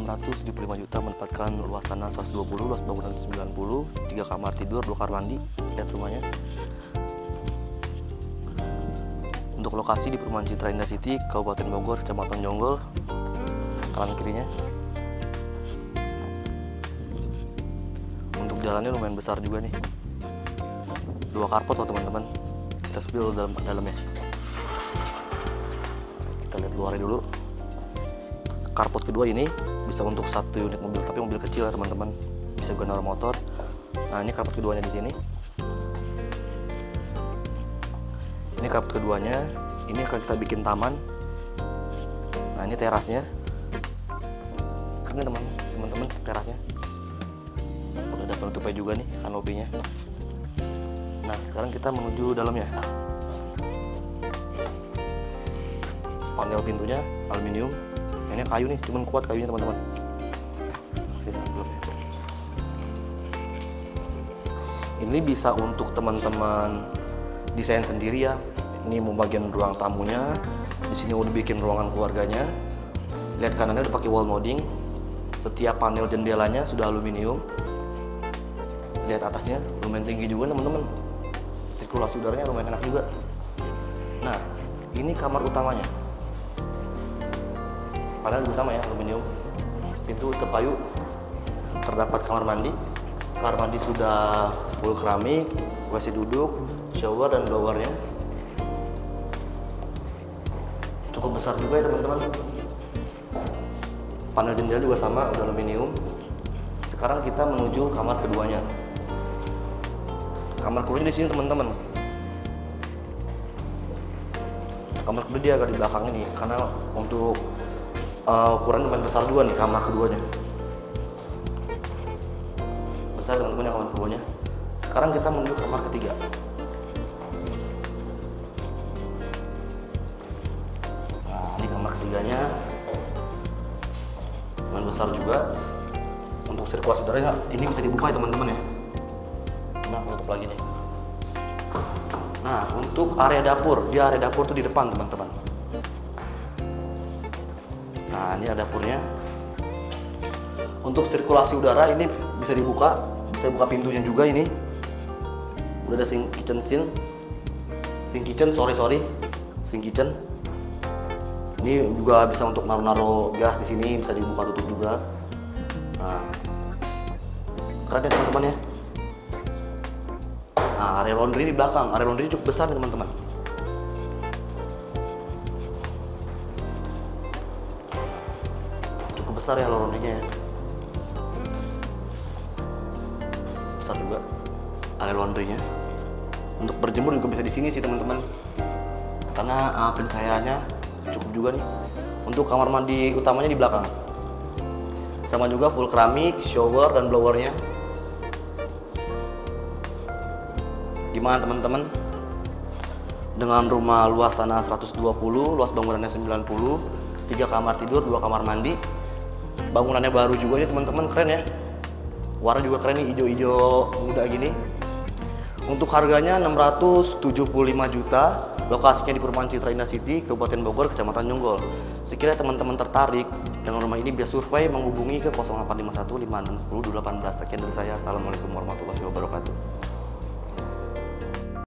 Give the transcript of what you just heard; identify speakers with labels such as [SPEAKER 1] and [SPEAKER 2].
[SPEAKER 1] 675 juta menempatkan luas tanah 120, luas bangunan 90, 3 kamar tidur, 2 kamar mandi. Lihat rumahnya. Untuk lokasi di Perumahan Citra Indah City, Kabupaten Bogor, Kecamatan Jonggol, kanan kirinya. Untuk jalannya lumayan besar juga nih. 2 carport loh teman-teman. Kita spill dalamnya. Kita lihat luarnya dulu. Carport kedua ini bisa untuk 1 unit mobil, tapi mobil kecil ya teman-teman, bisa juga naruh motor. Nah, ini carport keduanya di sini. Ini carport keduanya, ini akan kita bikin taman. Nah, ini terasnya. Keren nih teman-teman, terasnya. Udah ada penutupnya juga nih, kanopinya. Nah, sekarang kita menuju dalamnya. Panel pintunya aluminium. Ini kayu nih, cuman kuat kayunya teman-teman. Ini bisa untuk teman-teman desain sendiri ya. Ini mau bagian ruang tamunya. Di sini udah bikin ruangan keluarganya. Lihat kanannya udah pakai wall molding. Setiap panel jendelanya sudah aluminium. Lihat atasnya lumayan tinggi juga teman-teman. Sirkulasi udaranya lumayan enak juga. Nah, ini kamar utamanya. Panel juga sama ya, aluminium. Pintu tetap kayu. Terdapat kamar mandi. Kamar mandi sudah full keramik, WC duduk, shower dan blowernya. Cukup besar juga ya teman-teman. Panel jendela juga sama, udah aluminium. Sekarang kita menuju kamar keduanya. Kamar keduanya di sini teman-teman. Kamar kedua dia agak di belakang ini, karena untuk ukuran lumayan besar juga nih kamar keduanya. Besar teman-teman ya kamar keduanya. Sekarang kita menuju kamar ketiga. Nah, ini kamar ketiganya. Lumayan besar juga. Untuk sirkulasi udaranya ini bisa dibuka ya teman-teman ya. Nah, tutup lagi nih. Nah, untuk area dapur, dia area dapur tuh di depan teman-teman. Nah, ini ada dapurnya. Untuk sirkulasi udara ini bisa dibuka, bisa buka pintunya juga ini. Udah ada sink kitchen. Ini juga bisa untuk naruh gas di sini, bisa dibuka tutup juga. Nah, keren ya teman-teman ya. Nah, area laundry di belakang, area laundry cukup besar nih teman-teman. Besar ya laundrynya ya. Besar juga area laundrynya. Untuk berjemur juga bisa di sini sih teman-teman. Karena pencahayaannya cukup juga nih. Untuk kamar mandi utamanya di belakang. Sama juga full keramik, shower dan blowernya. Gimana teman-teman? Dengan rumah luas tanah 120, luas bangunannya 90, 3 kamar tidur, 2 kamar mandi. Bangunannya baru juga nih teman-teman, keren ya. Warna juga keren nih, hijau-hijau muda gini. Untuk harganya 675 juta. Lokasinya di Perumahan Citra Indah City, Kabupaten Bogor, Kecamatan Jonggol. Sekiranya teman-teman tertarik dengan rumah ini, bisa survei menghubungi ke 0851 5610 218. Sekian dari saya. Assalamualaikum warahmatullahi wabarakatuh.